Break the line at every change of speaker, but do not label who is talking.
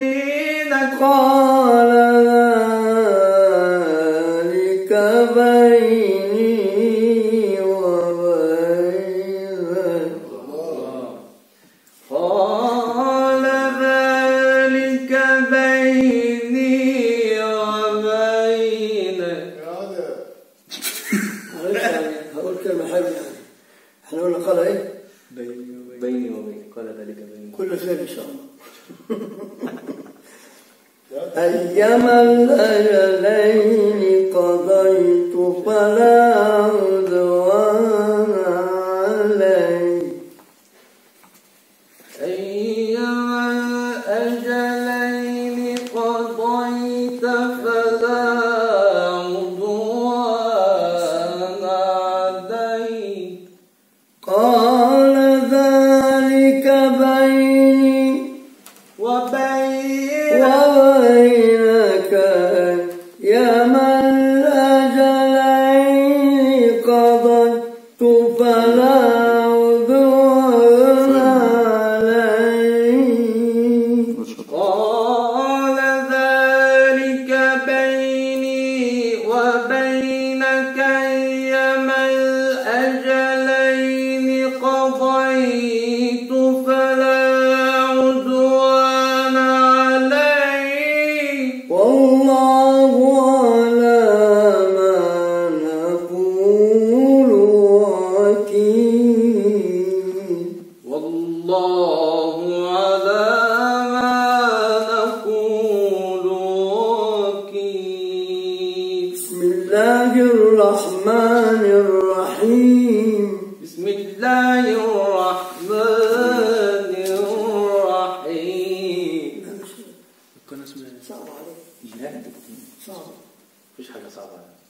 قال ذلك بيني وبينك قال ذلك بيني وبينك. هقول كلمة حلوة يعني. احنا قلنا قال ايه؟
بيني وبينك. قال ذلك بيني.
كل خير ان شاء الله. أيما الأجلين قضيت فلا عدوان علي. أيما الأجلين قضيت فلا عدوان علي. قال ذلك بيني وبينك يا من الأجلين قضيت فلا عدوان علي. قال ذلك بيني وبينك يا من الأجلين قضيت فلا عدوان علي. والله على ما نقول وكيل. والله على ما نقول وكيل. بسم الله الرحمن الرحيم. بسم الله الرحمن الرحيم.
كنا اسمها
صعب عليك.
جهاد.
صعب.
مفيش حاجة صعبة.